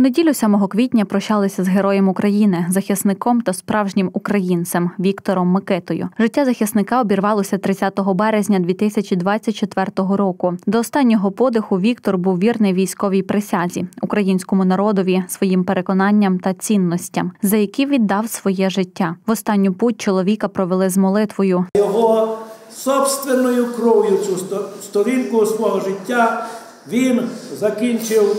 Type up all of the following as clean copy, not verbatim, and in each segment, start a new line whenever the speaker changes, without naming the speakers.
неділю 7 квітня прощалися з героєм України, захисником та справжнім українцем Віктором Микитою. Життя захисника обірвалося 30 березня 2024 року. До останнього подиху Віктор був вірний військовій присязі, українському народові, своїм переконанням та цінностям, за які віддав своє життя. В останню путь чоловіка провели з молитвою.
Його собственною кров'ю цю сторінку свого життя він закінчив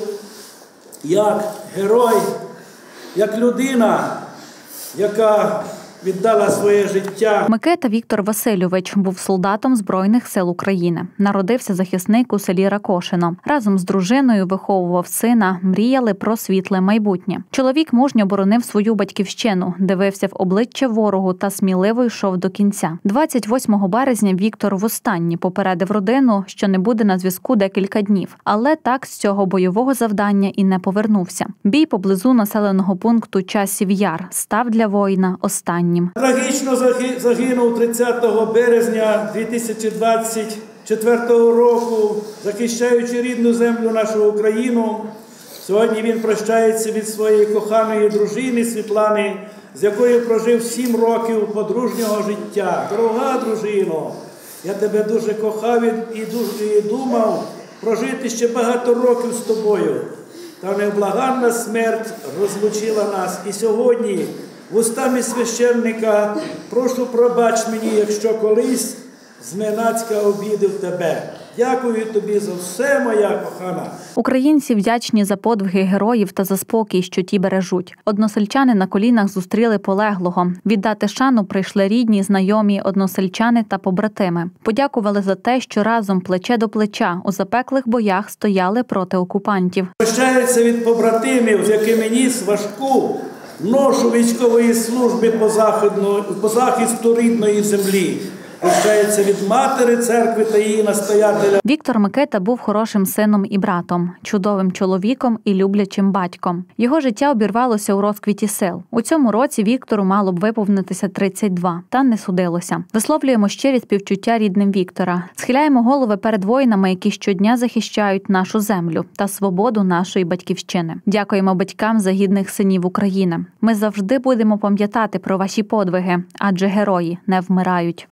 як герой, як людина, яка віддала своє життя.
Микита Віктор Васильович був солдатом Збройних сил України. Народився захисник у селі Ракошино. Разом з дружиною виховував сина, мріяли про світле майбутнє. Чоловік мужньо боронив свою батьківщину, дивився в обличчя ворогу та сміливо йшов до кінця. 28 березня Віктор востаннє попередив родину, що не буде на зв'язку декілька днів. Але так з цього бойового завдання і не повернувся. Бій поблизу населеного пункту Часів Яр став для воїна останнім.
Трагічно загинув 30 березня 2024 року, захищаючи рідну землю нашу Україну. Сьогодні він прощається від своєї коханої дружини Світлани, з якою прожив 7 років подружнього життя. Дорога дружино, я тебе дуже кохав і думав прожити ще багато років з тобою. Та невблаганна смерть розлучила нас. І сьогодні вустами священника прошу пробач мені, якщо колись зненацька обідав тебе. Дякую тобі за все, моя кохана.
Українці вдячні за подвиги героїв та за спокій, що ті бережуть. Односельчани на колінах зустріли полеглого. Віддати шану прийшли рідні, знайомі, односельчани та побратими. Подякували за те, що разом плече до плеча у запеклих боях стояли проти окупантів.
Прощаються від побратимів, з якими ніс важку ношу військової служби по захисту рідної землі. Прощається від матері церкви та її настоятеля.
Віктор Микита був хорошим сином і братом, чудовим чоловіком і люблячим батьком. Його життя обірвалося у розквіті сил. У цьому році Віктору мало б виповнитися 32, та не судилося. Висловлюємо щирі співчуття рідним Віктора. Схиляємо голови перед воїнами, які щодня захищають нашу землю та свободу нашої батьківщини. Дякуємо батькам за гідних синів України. Ми завжди будемо пам'ятати про ваші подвиги, адже герої не вмирають.